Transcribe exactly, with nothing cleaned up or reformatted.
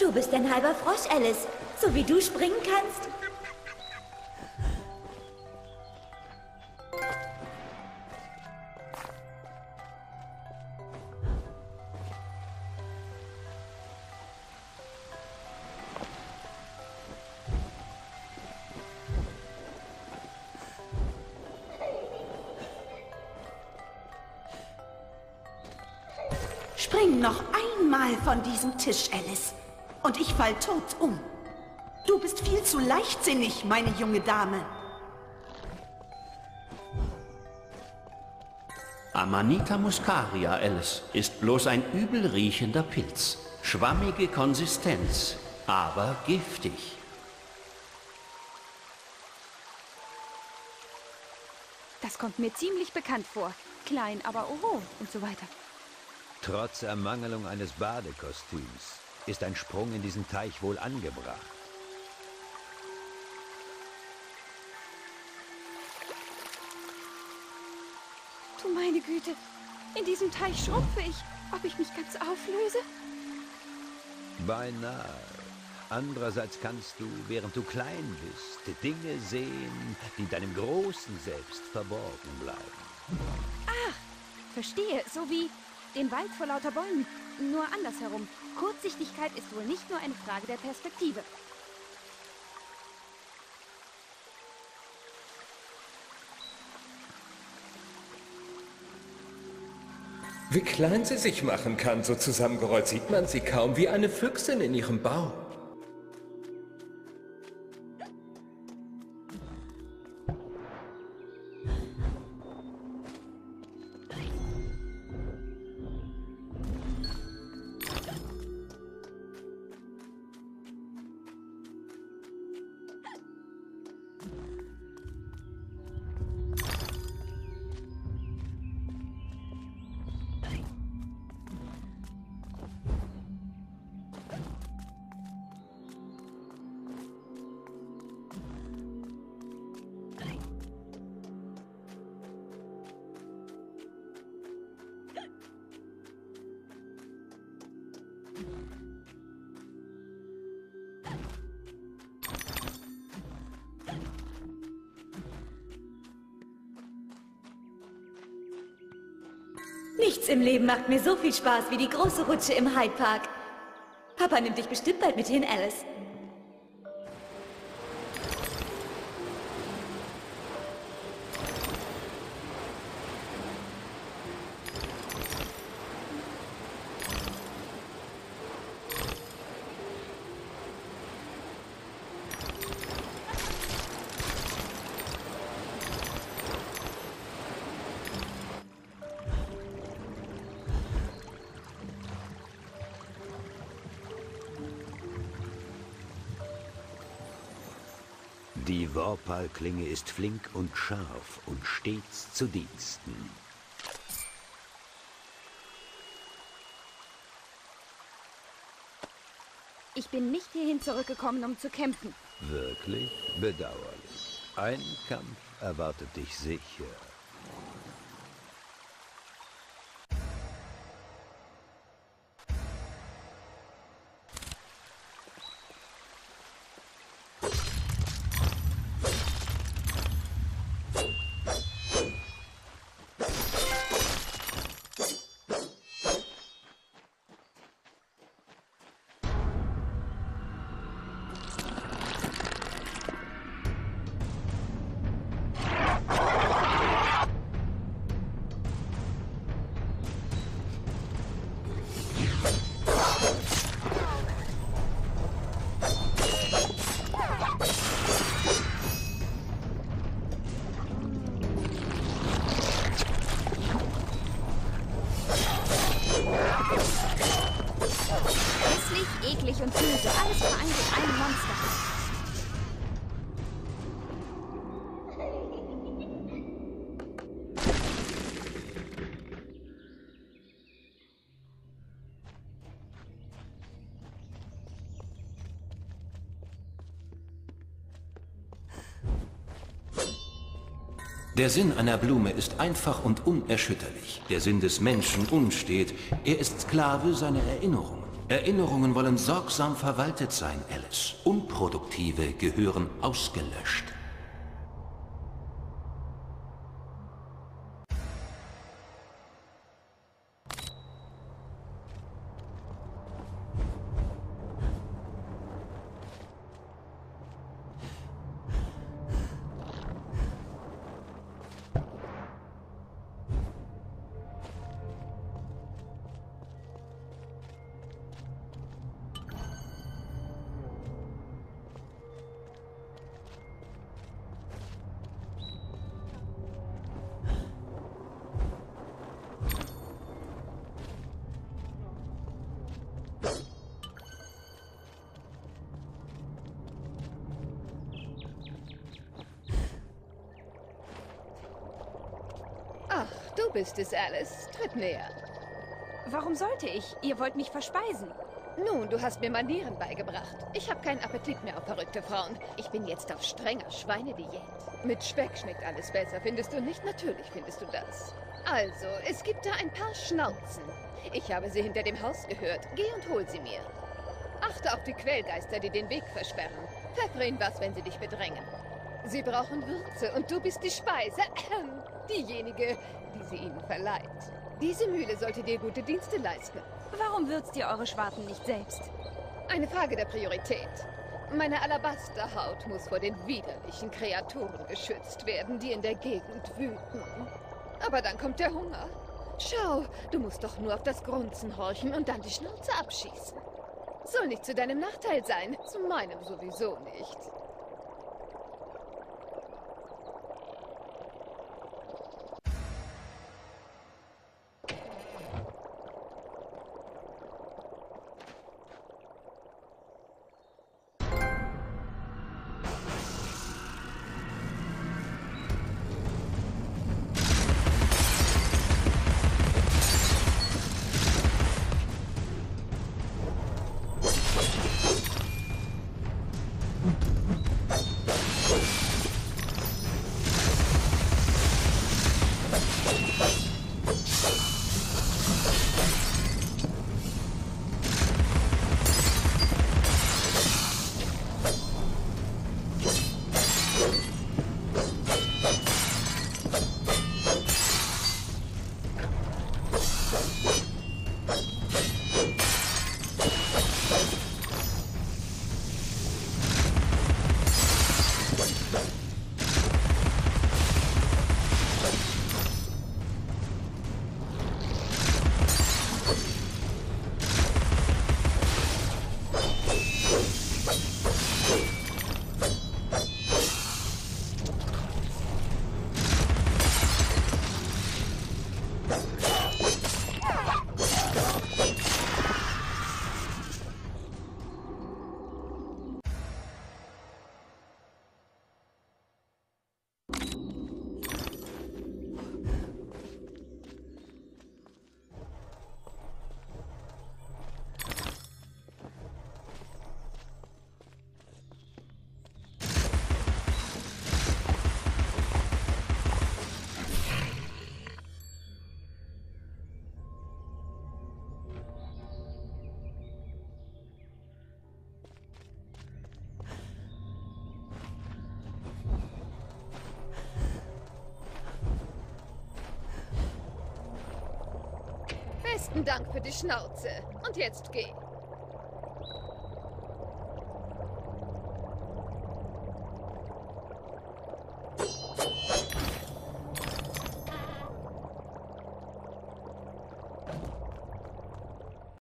Du bist ein halber Frosch, Alice. So wie du springen kannst. Spring noch einmal von diesem Tisch, Alice. Und ich fall tot um. Du bist viel zu leichtsinnig, meine junge Dame. Amanita muscaria, Alice, ist bloß ein übel riechender Pilz. Schwammige Konsistenz, aber giftig. Das kommt mir ziemlich bekannt vor. Klein, aber oho und so weiter. Trotz Ermangelung eines Badekostüms ist ein Sprung in diesen Teich wohl angebracht. Du meine Güte, in diesem Teich schrumpfe ich. Ob ich mich ganz auflöse? Beinahe. Andererseits kannst du, während du klein bist, Dinge sehen, die deinem großen Selbst verborgen bleiben. Ach, verstehe. So wie den Wald vor lauter Bäumen. Nur andersherum. Kurzsichtigkeit ist wohl nicht nur eine Frage der Perspektive. Wie klein sie sich machen kann, so zusammengerollt sieht man sie kaum, wie eine Füchsin in ihrem Bau. Nichts im Leben macht mir so viel Spaß wie die große Rutsche im Hyde Park. Papa nimmt dich bestimmt bald mit hin, Alice. Die Vorpal-Klinge ist flink und scharf und stets zu Diensten. Ich bin nicht hierhin zurückgekommen, um zu kämpfen. Wirklich bedauerlich. Ein Kampf erwartet dich sicher. Hässlich, eklig und böse. Alles vereint in einem Monster. Der Sinn einer Blume ist einfach und unerschütterlich. Der Sinn des Menschen unstet. Er ist Sklave seiner Erinnerungen. Erinnerungen wollen sorgsam verwaltet sein, Alice. Unproduktive gehören ausgelöscht. Ach, du bist es, Alice. Tritt näher. Warum sollte ich? Ihr wollt mich verspeisen. Nun, du hast mir Manieren beigebracht. Ich habe keinen Appetit mehr auf verrückte Frauen. Ich bin jetzt auf strenger Schweinediät. Mit Speck schmeckt alles besser, findest du nicht? Natürlich findest du das. Also, es gibt da ein paar Schnauzen. Ich habe sie hinter dem Haus gehört. Geh und hol sie mir. Achte auf die Quellgeister, die den Weg versperren. Pfeffere ihnen was, wenn sie dich bedrängen. Sie brauchen Würze und du bist die Speise, äh, diejenige, die sie ihnen verleiht. Diese Mühle sollte dir gute Dienste leisten. Warum würzt ihr eure Schwarten nicht selbst? Eine Frage der Priorität. Meine Alabasterhaut muss vor den widerlichen Kreaturen geschützt werden, die in der Gegend wüten. Aber dann kommt der Hunger. Schau, du musst doch nur auf das Grunzen horchen und dann die Schnauze abschießen. Soll nicht zu deinem Nachteil sein, zu meinem sowieso nicht. Besten Dank für die Schnauze. Und jetzt geh.